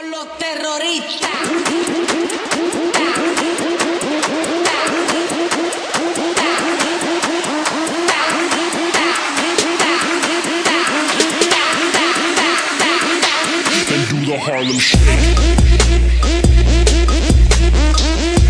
con los terroristas. And do the Harlem Shake.